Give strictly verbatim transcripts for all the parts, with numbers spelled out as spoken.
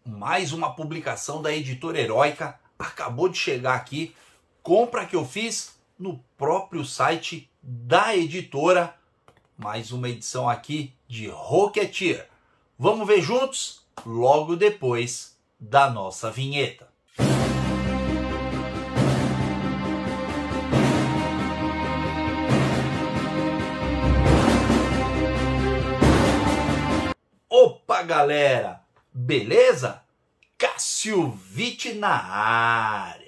mais uma publicação da Editora Heróica acabou de chegar aqui. Compra que eu fiz no próprio site da editora. Mais uma edição aqui de Rocketeer. Vamos ver juntos logo depois da nossa vinheta. Opa, galera! Beleza? Cassiovitch na área.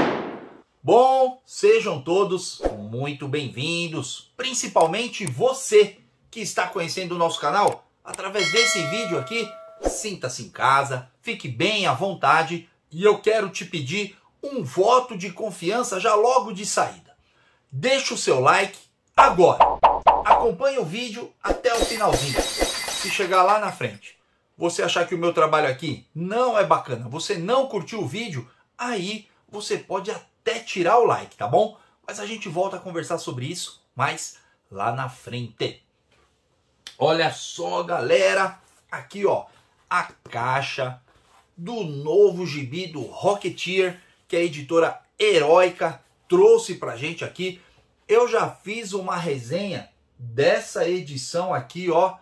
Bom, sejam todos muito bem-vindos, principalmente você que está conhecendo o nosso canal através desse vídeo aqui. Sinta-se em casa, fique bem à vontade e eu quero te pedir um voto de confiança já logo de saída. Deixa o seu like agora, acompanhe o vídeo até o finalzinho. Se chegar lá na frente, você achar que o meu trabalho aqui não é bacana, você não curtiu o vídeo, aí você pode até tirar o like, tá bom? Mas a gente volta a conversar sobre isso mais lá na frente. Olha só, galera, aqui ó, a caixa do novo gibi do Rocketeer, que a Editora Heróica trouxe pra gente aqui. Eu já fiz uma resenha dessa edição aqui, ó,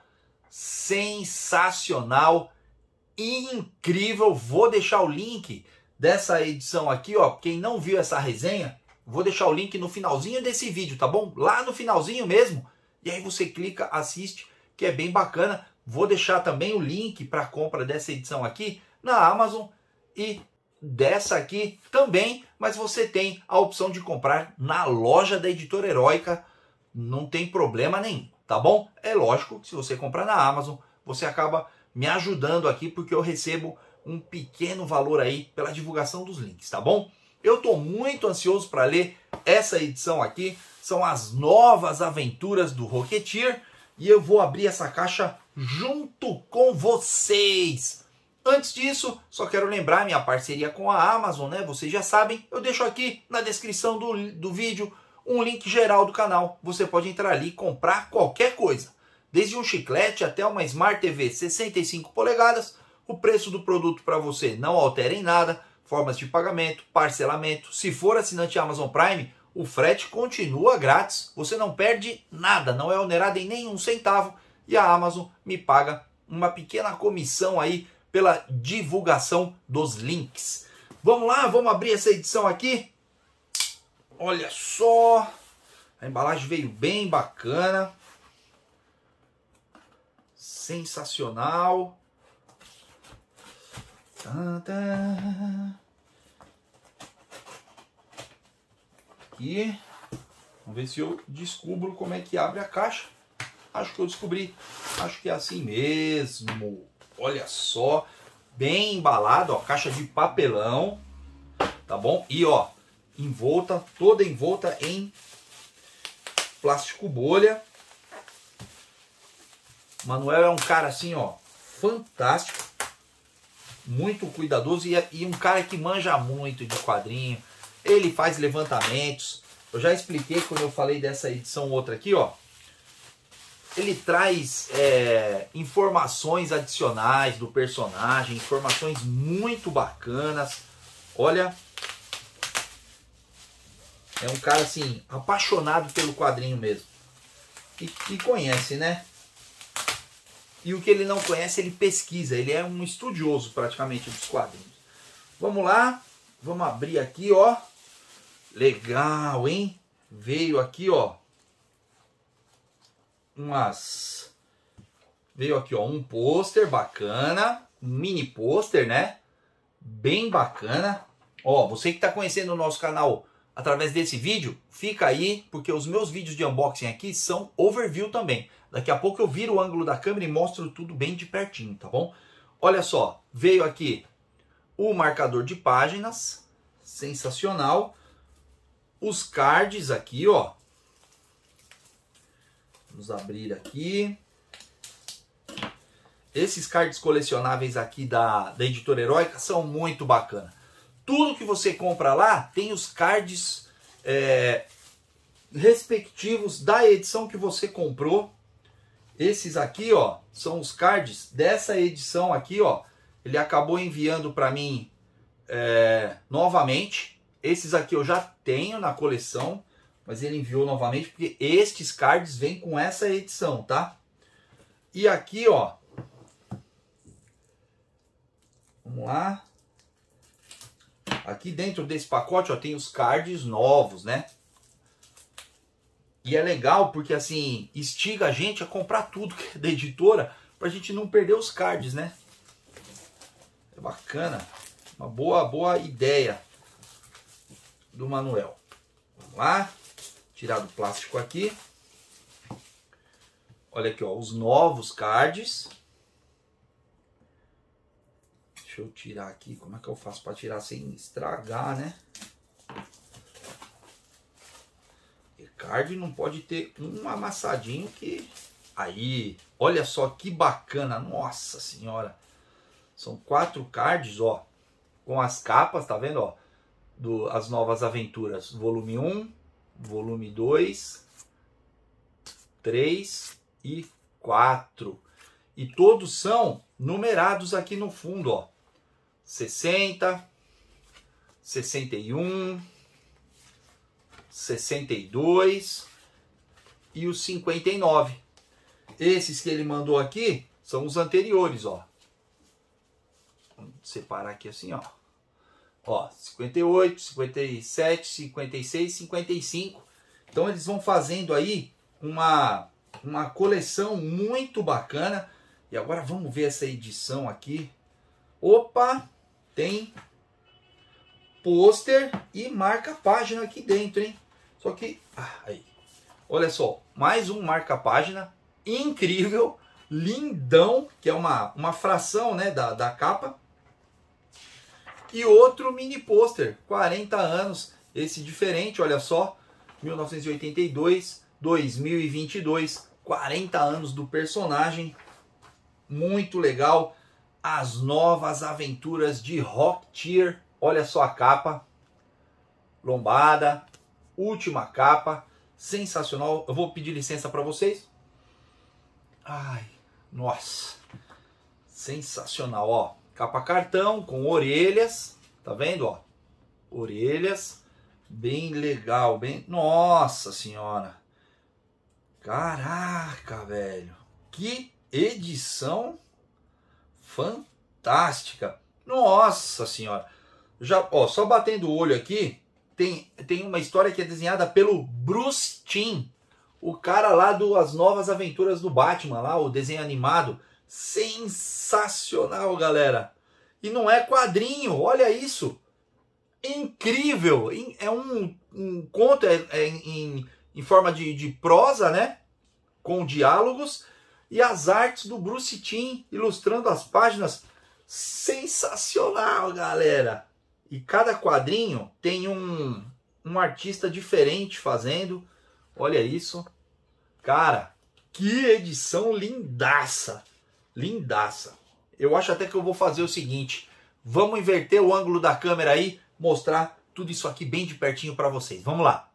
sensacional, incrível. Vou deixar o link dessa edição aqui, ó. Quem não viu essa resenha, vou deixar o link no finalzinho desse vídeo, tá bom? Lá no finalzinho mesmo. E aí você clica, assiste, que é bem bacana. Vou deixar também o link para compra dessa edição aqui na Amazon e dessa aqui também, mas você tem a opção de comprar na loja da Editora Heróica, não tem problema nenhum. Tá bom? É lógico que se você comprar na Amazon, você acaba me ajudando aqui, porque eu recebo um pequeno valor aí pela divulgação dos links, tá bom? Eu estou muito ansioso para ler essa edição aqui. São as novas aventuras do Rocketeer e eu vou abrir essa caixa junto com vocês. Antes disso, só quero lembrar minha parceria com a Amazon, né? Vocês já sabem, eu deixo aqui na descrição do, do vídeo um link geral do canal. Você pode entrar ali e comprar qualquer coisa, desde um chiclete até uma Smart T V sessenta e cinco polegadas. O preço do produto para você não altera em nada, formas de pagamento, parcelamento. Se for assinante Amazon Prime, o frete continua grátis, você não perde nada, não é onerado em nenhum centavo e a Amazon me paga uma pequena comissão aí pela divulgação dos links. Vamos lá, vamos abrir essa edição aqui. Olha só, a embalagem veio bem bacana, sensacional. Aqui, vamos ver se eu descubro como é que abre a caixa. Acho que eu descobri, acho que é assim mesmo. Olha só, bem embalado, ó, caixa de papelão, tá bom? E ó, envolta, toda envolta em plástico bolha. Manuel é um cara assim, ó, fantástico, muito cuidadoso e, e um cara que manja muito de quadrinho. Ele faz levantamentos. Eu já expliquei quando eu falei dessa edição outra aqui, ó. Ele traz é, informações adicionais do personagem, informações muito bacanas. Olha, é um cara assim, apaixonado pelo quadrinho mesmo. E que conhece, né? E o que ele não conhece, ele pesquisa. Ele é um estudioso praticamente dos quadrinhos. Vamos lá. Vamos abrir aqui, ó. Legal, hein? Veio aqui, ó. Umas... Veio aqui, ó, um pôster bacana. Um mini pôster, né? Bem bacana. Ó, você que está conhecendo o nosso canal através desse vídeo, fica aí, porque os meus vídeos de unboxing aqui são overview também. Daqui a pouco eu viro o ângulo da câmera e mostro tudo bem de pertinho, tá bom? Olha só, veio aqui o marcador de páginas, sensacional. Os cards aqui, ó. Vamos abrir aqui. Esses cards colecionáveis aqui da, da Editora Heróica são muito bacana. Tudo que você compra lá tem os cards é, respectivos da edição que você comprou. Esses aqui, ó, são os cards dessa edição aqui, ó. ele acabou enviando para mim é, novamente. Esses aqui eu já tenho na coleção, mas ele enviou novamente porque estes cards vêm com essa edição, tá? E aqui, ó, vamos lá. Aqui dentro desse pacote, ó, tem os cards novos, né? E é legal porque, assim, instiga a gente a comprar tudo que é da editora pra gente não perder os cards, né? É bacana. Uma boa, boa ideia do Manuel. Vamos lá. Tirar do plástico aqui. Olha aqui, ó, os novos cards. Deixa eu tirar aqui. Como é que eu faço para tirar sem estragar, né? E card não pode ter um amassadinho que... Aí, olha só que bacana. Nossa senhora. São quatro cards, ó. Com as capas, tá vendo, ó? Do, as Novas Aventuras. Volume um, volume dois, três e quatro. E todos são numerados aqui no fundo, ó. sessenta, sessenta e um, sessenta e dois e o cinquenta e nove. Esses que ele mandou aqui são os anteriores, ó. Vamos separar aqui assim, ó. Ó, cinquenta e oito, cinquenta e sete, cinquenta e seis, cinquenta e cinco. Então eles vão fazendo aí uma, uma coleção muito bacana. E agora vamos ver essa edição aqui. Opa, tem pôster e marca-página aqui dentro, hein? Só que, ah, aí. Olha só, mais um marca-página incrível, lindão, que é uma, uma fração, né, da, da capa. E outro mini pôster, quarenta anos, esse diferente, olha só, mil novecentos e oitenta e dois, dois mil e vinte e dois, quarenta anos do personagem, muito legal. As Novas Aventuras de Rocketeer, olha só a capa, lombada, última capa, sensacional. Eu vou pedir licença para vocês. Ai, nossa, sensacional, ó. Capa cartão com orelhas, tá vendo, ó? Orelhas, bem legal, bem... Nossa senhora! Caraca, velho! Que edição fantástica! Nossa senhora! Já, ó, só batendo o olho aqui, tem, tem uma história que é desenhada pelo Bruce Timm, o cara lá do As Novas Aventuras do Batman, lá, o desenho animado. Sensacional, galera. E não é quadrinho, olha isso. Incrível. É um, um conto é, é em, em forma de, de prosa, né? Com diálogos. E as artes do Bruce Timm ilustrando as páginas. Sensacional, galera. E cada quadrinho tem um, um artista diferente fazendo. Olha isso. Cara, que edição lindaça. Lindaça. Eu acho até que eu vou fazer o seguinte. Vamos inverter o ângulo da câmera aí. Mostrar tudo isso aqui bem de pertinho para vocês. Vamos lá.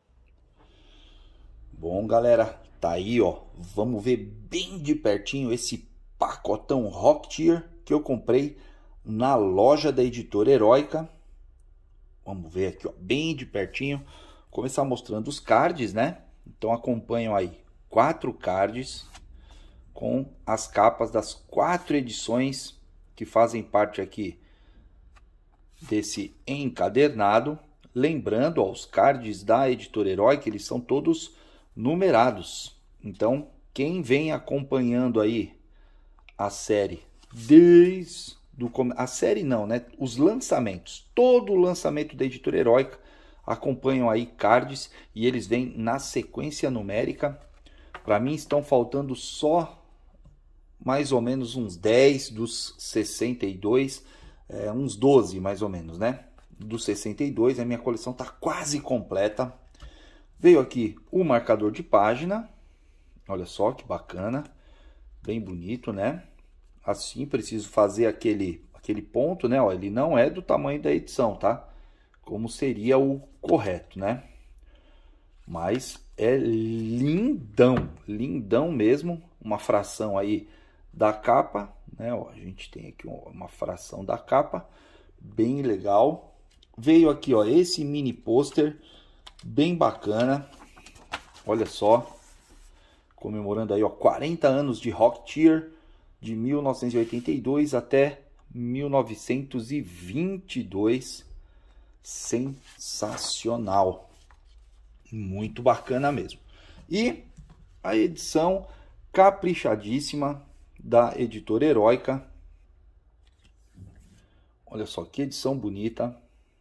Bom, galera. Tá aí, ó. Vamos ver bem de pertinho esse pacotão Rocketeer que eu comprei na loja da Editora Heróica. Vamos ver aqui, ó. Bem de pertinho. Começar mostrando os cards, né? Então acompanham aí quatro cards com as capas das quatro edições que fazem parte aqui desse encadernado. Lembrando, ó, os cards da Editora Heróica, eles são todos numerados. Então, quem vem acompanhando aí a série desde do a série não, né? Os lançamentos, todo o lançamento da Editora Heróica, acompanham aí cards e eles vêm na sequência numérica. Para mim estão faltando só mais ou menos uns dez dos sessenta e dois, é, uns doze mais ou menos, né? Dos sessenta e dois, a minha coleção está quase completa. Veio aqui o marcador de página, olha só que bacana, bem bonito, né? Assim, preciso fazer aquele, aquele ponto, né? Ó, ele não é do tamanho da edição, tá? Como seria o correto, né? Mas é lindão, lindão mesmo. Uma fração aí da capa né? Ó, a gente tem aqui uma fração da capa, bem legal. Veio aqui, ó, esse mini pôster, bem bacana. Olha só, comemorando aí, ó, quarenta anos de Rocketeer, de mil novecentos e oitenta e dois até mil novecentos e vinte e dois. Sensacional, muito bacana mesmo. E a edição caprichadíssima da Editora Heróica. Olha só que edição bonita.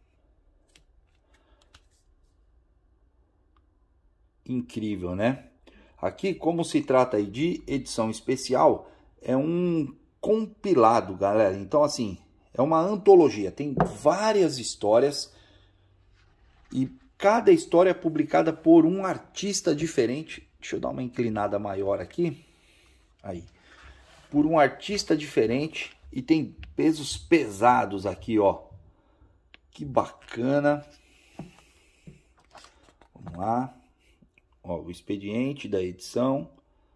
Incrível, né? Aqui, como se trata aí de edição especial, é um compilado, galera. Então, assim, é uma antologia. Tem várias histórias e cada história é publicada por um artista diferente. Deixa eu dar uma inclinada maior aqui. Aí. Por um artista diferente. E tem pesos pesados aqui, ó. Que bacana. Vamos lá. Ó, o expediente da edição.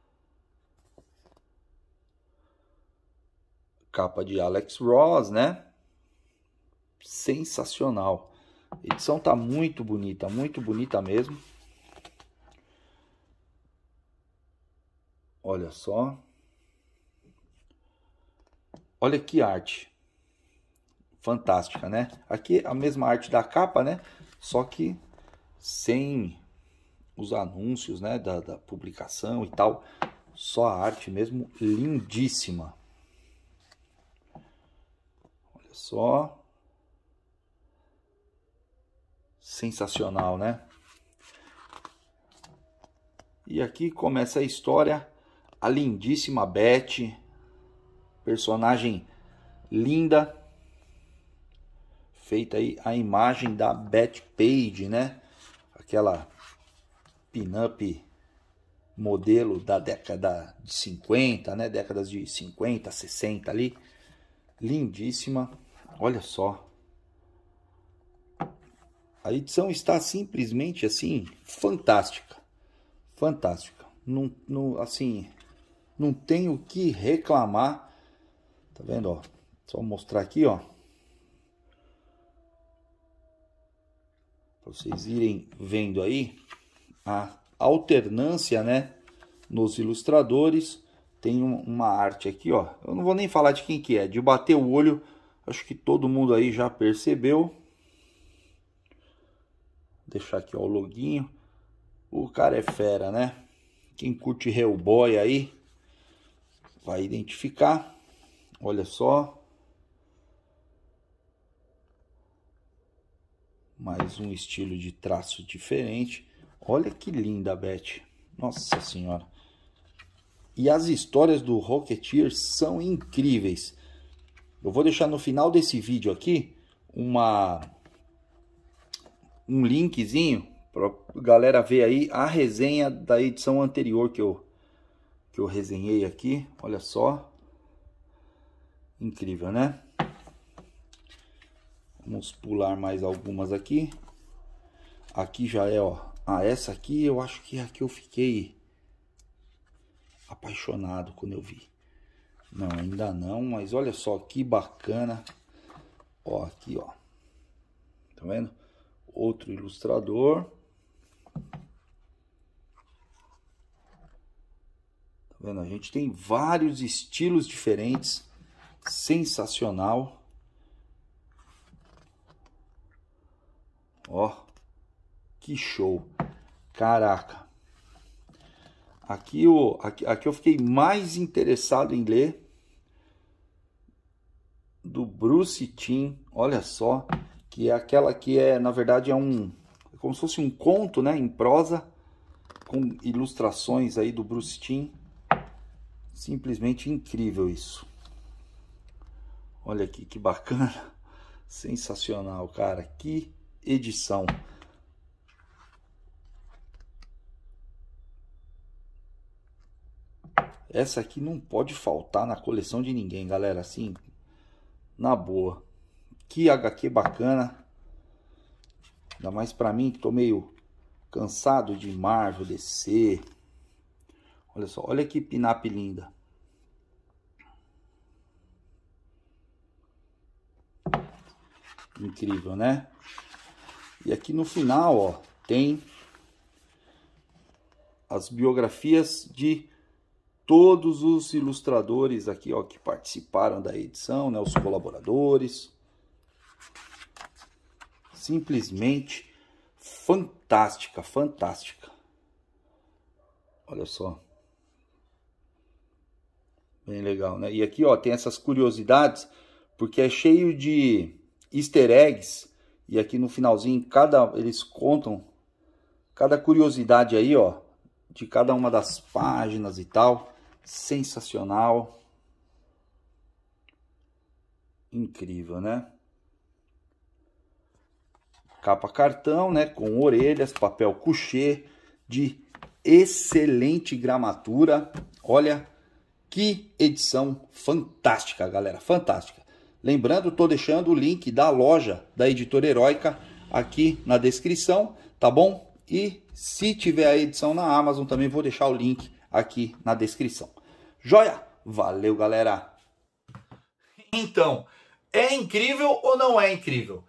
Capa de Alex Ross, né? Sensacional. A edição tá muito bonita, muito bonita mesmo. Olha só. Olha que arte. Fantástica, né? Aqui a mesma arte da capa, né? Só que sem os anúncios, né? Da, da publicação e tal. Só a arte mesmo, lindíssima. Olha só. Sensacional, né? E aqui começa a história. A lindíssima Beth. Personagem linda. Feita aí a imagem da Beth Page, né? Aquela pin-up modelo da década de cinquenta, né? Décadas de cinquenta, sessenta ali. Lindíssima. Olha só. A edição está simplesmente assim, fantástica. Fantástica. Não, não, assim, não tenho o que reclamar. Tá vendo, ó? Só mostrar aqui, ó. Para vocês irem vendo aí a alternância, né, nos ilustradores. Tem uma arte aqui, ó. Eu não vou nem falar de quem que é, de bater o olho. Acho que todo mundo aí já percebeu. Deixar aqui, ó, o loginho. O cara é fera, né? Quem curte Hellboy aí vai identificar. Olha só. Mais um estilo de traço diferente. Olha que linda a Beth. Nossa senhora. E as histórias do Rocketeer são incríveis. Eu vou deixar no final desse vídeo aqui uma... um linkzinho para a galera ver aí a resenha da edição anterior que eu, que eu resenhei aqui. Olha só. Incrível, né? Vamos pular mais algumas aqui. Aqui já é, ó. Ah, essa aqui eu acho que é a que eu fiquei apaixonado quando eu vi. Não, ainda não, mas olha só que bacana. Ó, aqui, ó. Tá vendo? Outro ilustrador. Tá vendo? A gente tem vários estilos diferentes. Sensacional. Ó. Que show. Caraca. Aqui, eu, aqui, aqui eu fiquei mais interessado em ler. Do Bruce Timm. Olha só. Que é aquela que é, na verdade, é um... como se fosse um conto, né? Em prosa. Com ilustrações aí do Bruce Timm. Simplesmente incrível isso. Olha aqui que bacana. Sensacional, cara. Que edição. Essa aqui não pode faltar na coleção de ninguém, galera. Assim, na boa. Que agá quê bacana. Ainda mais pra mim que tô meio cansado de Marvel, D C. Olha só, olha que pin-up linda. Incrível, né? E aqui no final, ó, tem as biografias de todos os ilustradores aqui, ó, que participaram da edição, né? Os colaboradores. Simplesmente fantástica, fantástica. Olha só. Bem legal, né? E aqui, ó, tem essas curiosidades, porque é cheio de easter eggs. E aqui no finalzinho, cada, eles contam cada curiosidade aí, ó, de cada uma das páginas e tal. Sensacional. Incrível, né? Capa cartão, né? Com orelhas, papel couché de excelente gramatura. Olha que edição fantástica, galera. Fantástica. Lembrando, tô deixando o link da loja da Editora Heróica aqui na descrição, tá bom? E se tiver a edição na Amazon, também vou deixar o link aqui na descrição. Joia? Valeu, galera! Então, é incrível ou não é incrível?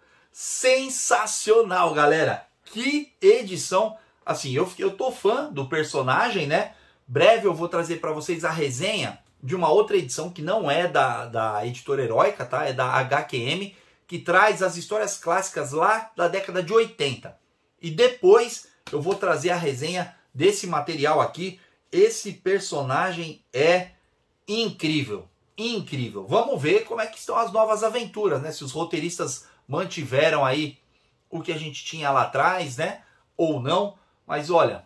Sensacional, galera! Que edição! Assim, eu, eu tô fã do personagem, né? Breve eu vou trazer para vocês a resenha de uma outra edição que não é da, da Editora Heróica, tá? É da H Q M, que traz as histórias clássicas lá da década de oitenta. E depois eu vou trazer a resenha desse material aqui. Esse personagem é incrível, incrível. Vamos ver como é que estão as novas aventuras, né? Se os roteiristas mantiveram aí o que a gente tinha lá atrás, né? Ou não. Mas olha,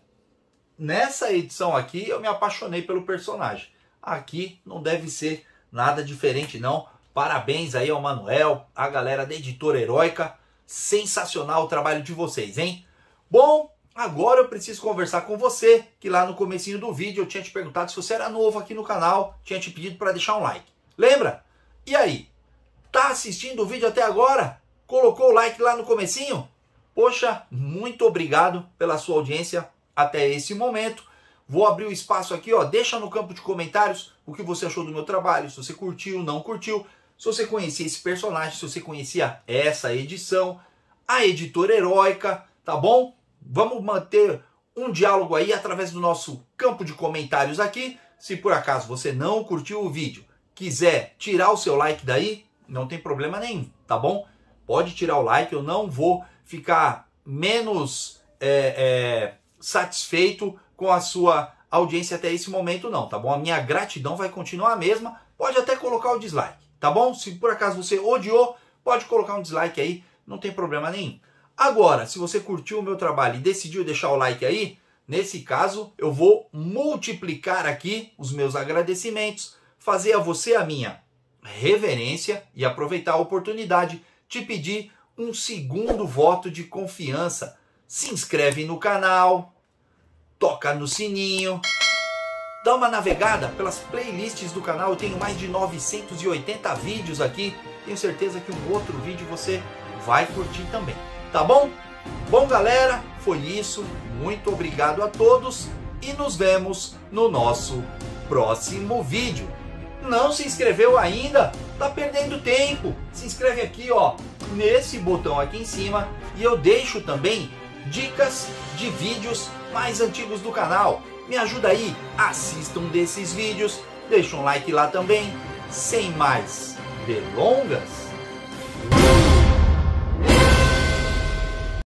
nessa edição aqui eu me apaixonei pelo personagem. Aqui não deve ser nada diferente não. Parabéns aí ao Manuel, a galera da Editora Heróica. Sensacional o trabalho de vocês, hein? Bom, agora eu preciso conversar com você, que lá no comecinho do vídeo eu tinha te perguntado se você era novo aqui no canal, tinha te pedido para deixar um like. Lembra? E aí? Tá assistindo o vídeo até agora? Colocou o like lá no comecinho? Poxa, muito obrigado pela sua audiência até esse momento. Vou abrir o espaço aqui, ó. Deixa no campo de comentários o que você achou do meu trabalho, se você curtiu, não curtiu, se você conhecia esse personagem, se você conhecia essa edição, a Editora Heróica, tá bom? Vamos manter um diálogo aí através do nosso campo de comentários aqui. Se por acaso você não curtiu o vídeo, quiser tirar o seu like daí, não tem problema nenhum, tá bom? Pode tirar o like, eu não vou ficar menos é, é, satisfeito com a sua audiência até esse momento não, tá bom? A minha gratidão vai continuar a mesma, pode até colocar o dislike, tá bom? Se por acaso você odiou, pode colocar um dislike aí, não tem problema nenhum. Agora, se você curtiu o meu trabalho e decidiu deixar o like aí, nesse caso eu vou multiplicar aqui os meus agradecimentos, fazer a você a minha reverência e aproveitar a oportunidade de pedir um segundo voto de confiança. Se inscreve no canal, toca no sininho, dá uma navegada pelas playlists do canal. Eu tenho mais de novecentos e oitenta vídeos aqui. Tenho certeza que um outro vídeo você vai curtir também. Tá bom? Bom, galera, foi isso. Muito obrigado a todos e nos vemos no nosso próximo vídeo. Não se inscreveu ainda? Tá perdendo tempo. Se inscreve aqui, ó, nesse botão aqui em cima, e eu deixo também dicas de vídeos mais antigos do canal. Me ajuda aí, assista um desses vídeos, deixa um like lá também. Sem mais delongas,